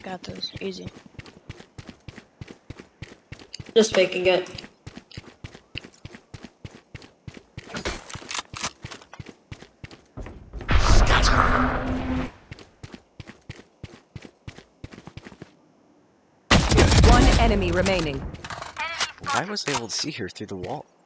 got this. Easy. Just faking it. One enemy remaining. I was able to see her through the wall.